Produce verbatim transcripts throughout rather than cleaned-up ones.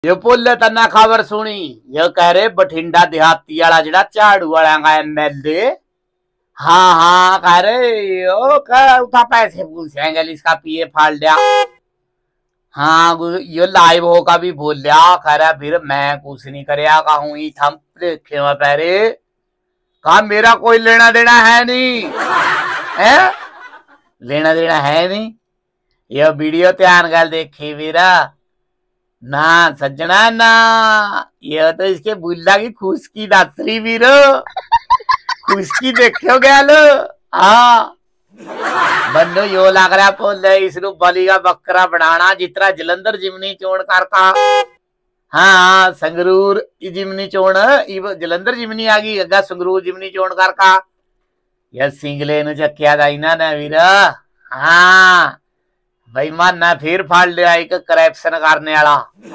यो भुल तना खबर सुनी, यो कह रहे बठिंडा देहाती वाला जड़ा झाड़ू वाला का एमएलए, हाँ हाँ कह रहे यो कह उठा पैसे पूछेंगे इसका पीए फाड़ लिया। हाँ यो लाइव होगा भी बोल लिया, कह रहा फिर मैं कुछ नहीं करया कहूँ ही थम देखे पैरे कहा मेरा कोई लेना देना है नहीं है, लेना देना है नहीं। ये वीडियो ध्यान गल देखी वीरा ना सज्जना ना, ये तो इसके बुल्ला की खुशकी दासरी वीरो खुशकी देखो गया लो। हाँ बंदो यो लग रहा बोल इसनु बली का बकरा बनाना जितना जलंधर जिमनी चोण कर का। हाँ संगरूर जिमनी चोण जलंधर जिमनी आ गई अगा संगरूर जिमनी चोण कर का यह सिंगले नु चक्या दाइना ना वीरा। हाँ भाई माना फिर फाड़ लिया एक करप्शन करने वाला,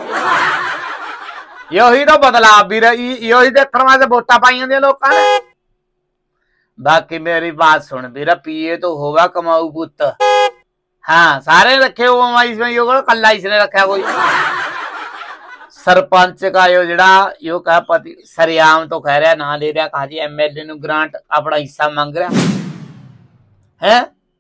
यही तो बदलाव वीर यही देखने वास्ते वोटा पाई दे लोग ने। बाकी मेरी बात सुन वीर पीए तो होगा कमाऊ पुत, हाँ सारे रखे हो इसमें यो कल्ला इसने रखा कोई सरपंच का यो जड़ा यो कह पति सरियाम तो कह रहा ना ले रहा कहा जी एमएलए नु ग्रांट अपना हिस्सा मांग रहा है।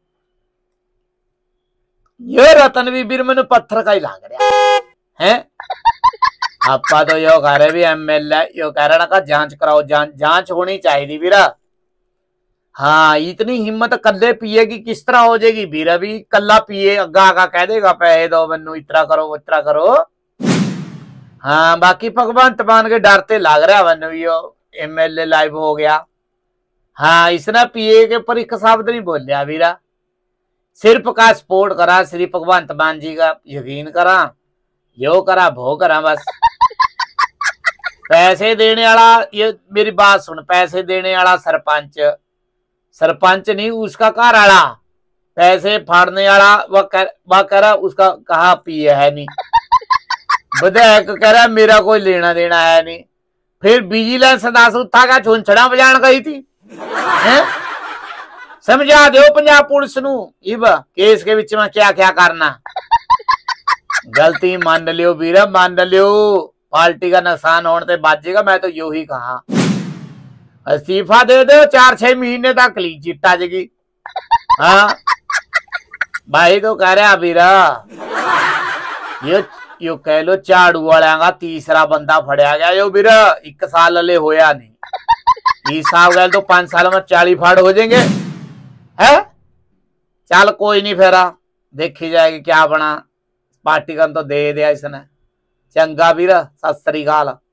ये रतन भी बीर मैंने पत्थर का ही लाग रहा है। आपा तो यो कह रहे भी एमएलए यो कह रहा ना जांच कराओ, जांच जांच होनी चाहिए वीरा। हाँ इतनी हिम्मत कल्ले पिए की किस तरह हो जाएगी वीरा, भी कल्ला पिए अग्गा आगा कह देगा पैसे दो मनु इतना करो इतना करो। हाँ बाकी भगवंत मान के डरते लग रहा मनु यो एमएलए लाइव हो गया। हाँ इसने पिए के पर एक शब्द नहीं बोलिया वीरा, सिर्फ का सपोर्ट करा, श्री भगवंत मान जी का यकीन करा, यो करा भो करा बस। पैसे देने वाला ये मेरी बात सुन, पैसे देने वाला सरपंच सरपंच नहीं उसका घर वाला, पैसे फाड़ने वाला वह कर, वह करा उसका कहा पिए है नहीं, विधायक कह रहा मेरा कोई लेना देना है नहीं। फिर विजिलेंस दास उठा का छुंछड़ा बजान गई थी है? समझा दो पंजाब पुलिस नु इब केस के बीच में क्या क्या करना। गलती मान लियो वीरा मान लियो, पार्टी का नुकसान होने से बाजेगा। मैं तो यू ही कहा इस्तीफा दे दो, चार छह महीने तक क्लीन चिट आ जाएगी। हाँ भाई तो कह रहा वीरा यो यो कह लो झाड़ू वाला का तीसरा बंदा फड़या गया यो वीरा, एक साल ले होया नहीं, तीस साल गए तो पांच साल में चालीस फाड़ हो जाएंगे है। चल कोई नहीं फेरा देखी जाएगी क्या बना, पार्टी का तो दे दिया इसने। चंगा वीरा सत श्री अकाल।